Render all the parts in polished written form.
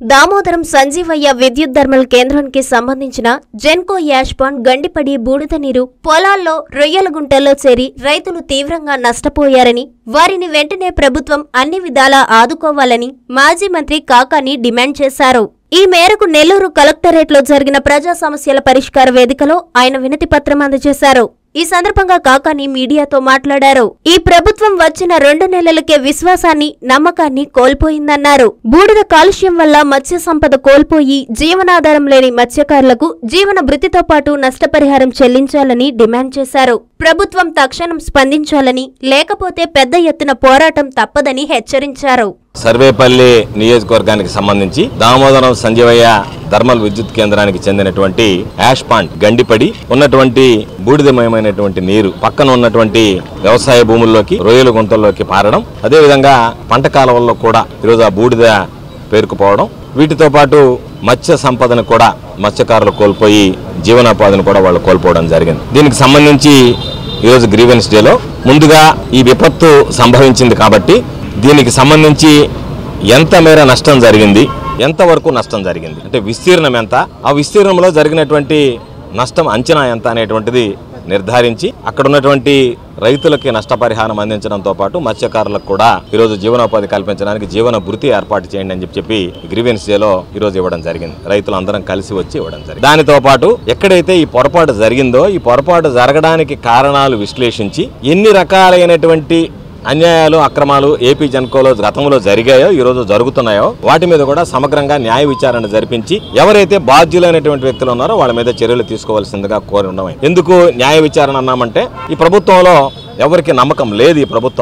దామోదరం సంజీవయ్య విద్యుత్ థర్మల్ కేంద్రానికి సంబంధించిన జెన్కో యాష్ పాండ్ గండిపడి బూడిద నీరు పొలాల్లో రొయ్యల గుంటల్లో చేరి రైతులు తీవ్రంగా నష్టపోయారని, వారిని వెంటనే ప్రభుత్వం అన్ని విధాలా ఆదుకోవాలని మాజీ మంత్రి కాకాని డిమాండ్ చేశారు. ఈ మేరకు నెల్లూరు కలెక్టరేట్లో జరిగిన ప్రజా సమస్యల పరిష్కార వేదికలో ఆయన వినతి పత్రం అందజేశారు. ఈ సందర్భంగా కాకాని మీడియాతో మాట్లాడారు. ఈ ప్రభుత్వం వచ్చిన 2 నెలలకే విశ్వాసాన్ని, నమ్మకాన్ని కోల్పోయిందన్నారు. బూడిద కాలుష్యం వల్ల మత్స్య సంపద కోల్పోయి జీవనాధారం లేని మత్స్యకారులకు జీవన భృతితో పాటు నష్టపరిహారం చెల్లించాలని డిమాండ్ చేశారు. ప్రభుత్వం తక్షణం స్పందించాలని, లేకపోతే పెద్ద ఎత్తున పోరాటం తప్పదని హెచ్చరించారు. సర్వేపల్లి నియోజకవర్గానికి సంబంధించి దామోదరం సంజీవయ్య థర్మల్ విద్యుత్ కేంద్రానికి చెందినటువంటి యాష్ పాండ్ గండిపడి ఉన్నటువంటి బూడిదమయమైనటువంటి నీరు పక్కన ఉన్నటువంటి వ్యవసాయ భూముల్లోకి, రొయ్యల గుంటల్లోకి పారడం, అదేవిధంగా పంట కాలువల్లో కూడా ఈరోజు ఆ బూడిద పేరుకుపోవడం, వీటితో పాటు మత్స్య సంపదను కూడా మత్స్యకారులు కోల్పోయి జీవనోపాధిని కూడా వాళ్ళు కోల్పోవడం జరిగింది. దీనికి సంబంధించి ఈరోజు గ్రీవెన్స్ డేలో ముందుగా ఈ విపత్తు సంభవించింది కాబట్టి దీనికి సంబంధించి ఎంత మేర నష్టం జరిగింది, ఎంతవరకు నష్టం జరిగింది, అంటే విస్తీర్ణం ఎంత, ఆ విస్తీర్ణంలో జరిగినటువంటి నష్టం అంచనా ఎంత అనేటువంటిది నిర్ధారించి అక్కడ ఉన్నటువంటి రైతులకి నష్టపరిహారం అందించడంతో పాటు మత్స్యకారులకు కూడా ఈరోజు జీవనోపాధి కల్పించడానికి జీవన భృతి ఏర్పాటు చేయండి అని చెప్పి గ్రీవెన్స్ డేలో ఈరోజు ఇవ్వడం జరిగింది. రైతులందరం కలిసి వచ్చి ఇవ్వడం జరిగింది. దానితో పాటు ఎక్కడైతే ఈ పొరపాటు జరిగిందో ఈ పొరపాటు జరగడానికి కారణాలు విశ్లేషించి ఎన్ని రకాలైనటువంటి అన్యాయాలు, అక్రమాలు ఏపీ జెన్కోలో గతంలో జరిగాయో, ఈ రోజు జరుగుతున్నాయో వాటి మీద కూడా సమగ్రంగా న్యాయ విచారణ జరిపించి ఎవరైతే బాధ్యులైనటువంటి వ్యక్తులు ఉన్నారో వాళ్ళ మీద చర్యలు తీసుకోవాల్సిందిగా కోరి ఉండమే. ఎందుకు న్యాయ విచారణ అన్నామంటే ఈ ప్రభుత్వంలో ఎవరికి నమ్మకం లేదు.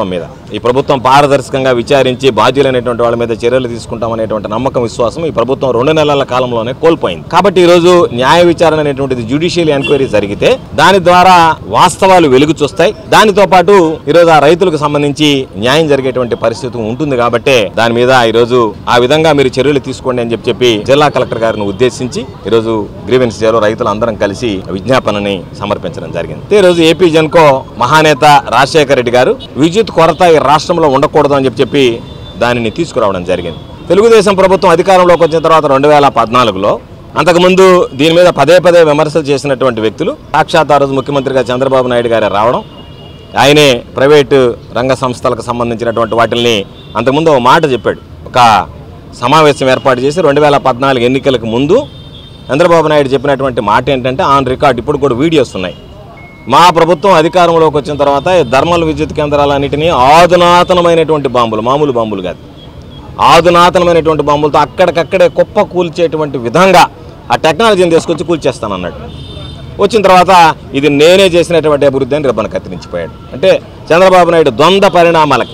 ఈ ప్రభుత్వం పారదర్శకంగా విచారించి బాధ్యులైనటువంటి వాళ్ళ మీద చర్యలు తీసుకుంటామనేటువంటి నమ్మకం, విశ్వాసం ఈ ప్రభుత్వం 2 నెలల కాలంలోనే కోల్పోయింది. కాబట్టి ఈ రోజు న్యాయ విచారణ అనేటువంటిది జ్యుడిషియల్ ఎంక్వైరీ జరిగితే దాని ద్వారా వాస్తవాలు వెలుగు చూస్తాయి. దానితో పాటు ఈరోజు ఆ రైతులకు సంబంధించి న్యాయం జరిగేటువంటి పరిస్థితి ఉంటుంది. కాబట్టి దాని మీద ఈరోజు ఆ విధంగా మీరు చర్యలు తీసుకోండి అని చెప్పి జిల్లా కలెక్టర్ గారిని ఉద్దేశించి ఈరోజు గ్రీవెన్స్ డేలో రైతులు అందరం కలిసి విజ్ఞాపనని సమర్పించడం జరిగింది. ఈ రోజు ఏపీ జెన్కో మహానేత రాజశేఖర రెడ్డి గారు విద్యుత్ కొరత ఈ రాష్ట్రంలో ఉండకూడదు అని చెప్పి దానిని తీసుకురావడం జరిగింది. తెలుగుదేశం ప్రభుత్వం అధికారంలోకి వచ్చిన తర్వాత 2014లో అంతకుముందు దీని మీద పదే విమర్శలు చేసినటువంటి వ్యక్తులు సాక్షాత్ ఆ రోజు ముఖ్యమంత్రిగా చంద్రబాబు నాయుడు గారే రావడం, ఆయనే ప్రైవేటు రంగ సంస్థలకు సంబంధించినటువంటి వాటిని అంతకుముందు ఒక మాట చెప్పాడు. ఒక సమావేశం ఏర్పాటు చేసి 2014 ఎన్నికలకు ముందు చంద్రబాబు నాయుడు చెప్పినటువంటి మాట ఏంటంటే ఆన్ రికార్డ్, ఇప్పుడు కూడా వీడియోస్ ఉన్నాయి. మా ప్రభుత్వం అధికారంలోకి వచ్చిన తర్వాత థర్మల్ విద్యుత్ కేంద్రాలన్నింటినీ ఆధునాతనమైనటువంటి బాంబులు, మామూలు బాంబులు కాదు, ఆధునాతనమైనటువంటి బాంబులతో అక్కడికక్కడే కుప్ప కూల్చేటువంటి విధంగా ఆ టెక్నాలజీని తీసుకొచ్చి కూల్చేస్తానన్నాడు. వచ్చిన తర్వాత ఇది నేనే చేసినటువంటి అభివృద్ధి అని రిబ్బన్ కత్తిరించిపోయాడు. అంటే చంద్రబాబు నాయుడు ద్వంద్వ పరిణామాలకి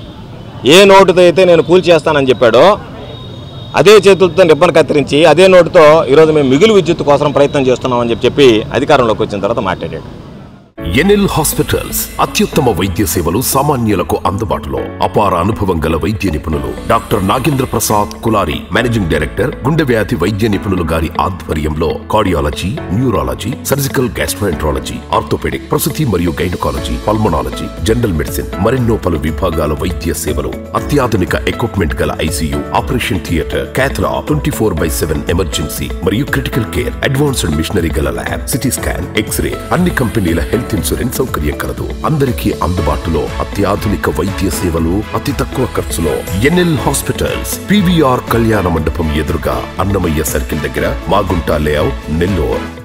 ఏ నోటుతో అయితే నేను కూల్చేస్తానని చెప్పాడో అదే చేతులతో రిబ్బన్ కత్తిరించి అదే నోటుతో ఈరోజు మేము మిగులు విద్యుత్ కోసం ప్రయత్నం చేస్తున్నామని చెప్పి అధికారంలోకి వచ్చిన తర్వాత మాట్లాడాడు. ఎన్ఎల్ హాస్పిటల్స్ అత్యుత్తమ వైద్య సేవలు సామాన్యులకు అందుబాటులో. అపార అనుభవం గల వైద్య నిపుణులు doctor Nagendra Prasad Kulari, managing director, గుండె వ్యాధి వైద్య నిపుణులు గారి ఆధ్వర్యంలో cardiology, neurology, surgical gastroenterology, orthopaedic, ప్రసూతి మరియు గైనకాలజీ, పల్మనాలజీ, జనరల్ మెడిసిన్ మరెన్నో పలు విభాగాల వైద్య సేవలు. అత్యాధునిక ఎక్విప్మెంట్ గల ICU, operation theatre, cath lab, 24/7 emergency మరియు క్రిటికల్ కేర్, అడ్వాన్స్డ్ మిషనరీ గల ల్యాబ్, సిటీ స్కాన్, ఎక్స్రే, అన్ని కంపెనీల హెల్త్ ఇన్సూరెన్స్ సౌకర్యం కలదు. అందరికీ అందుబాటులో అత్యాధునిక వైద్య సేవలు అతి తక్కువ ఖర్చులో. ఎన్ఎల్ హాస్పిటల్స్, పివిఆర్ కళ్యాణ మండపం ఎదురుగా, అన్నమయ్య సర్కిల్ దగ్గర, మాగుంట లేఅవుట్, నెల్లూరు.